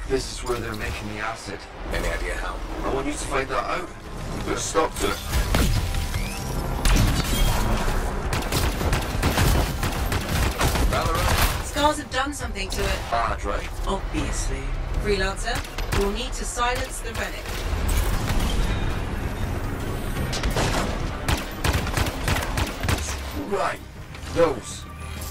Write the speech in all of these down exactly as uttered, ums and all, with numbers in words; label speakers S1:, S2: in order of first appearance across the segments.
S1: This is where they're making the acid.
S2: Any idea how?
S1: I want you to find that out. Put a stop to it.
S3: Scars have done something to it.
S1: Bad, right?
S3: Obviously. Freelancer, you'll need to silence the relic.
S1: Right. Those.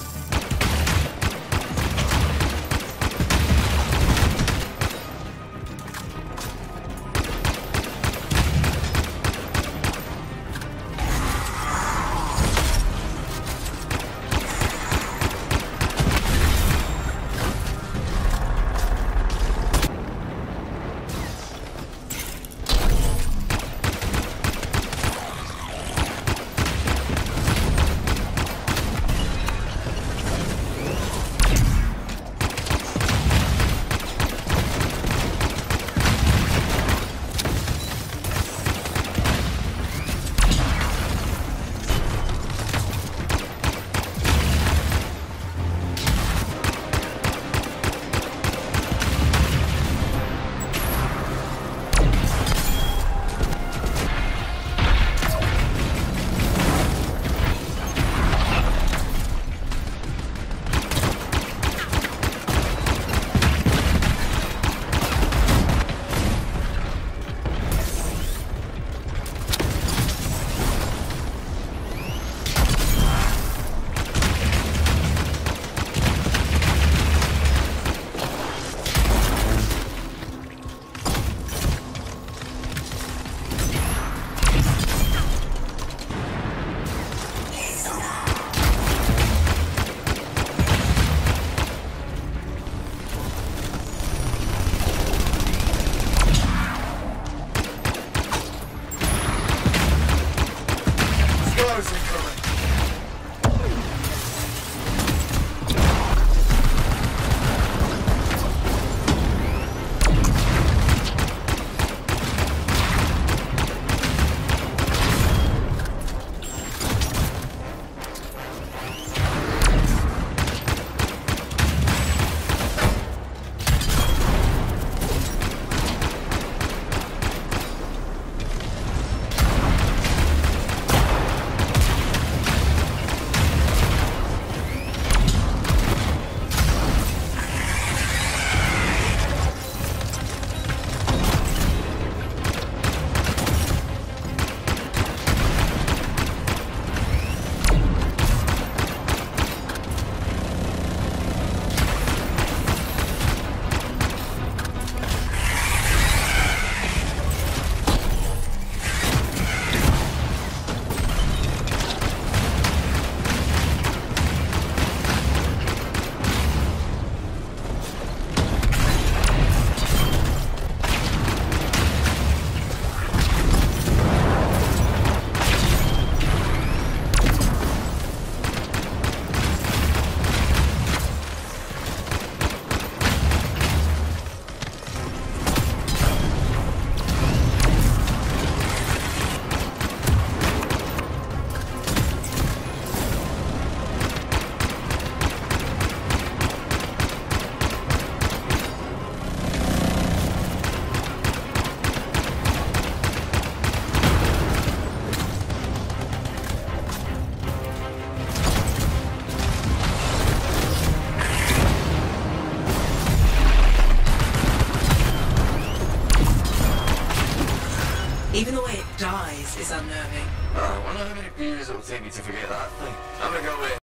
S3: Even the way it dies is unnerving.
S1: Oh, I wonder how many beers it'll take me to forget that thing. I'm gonna go away.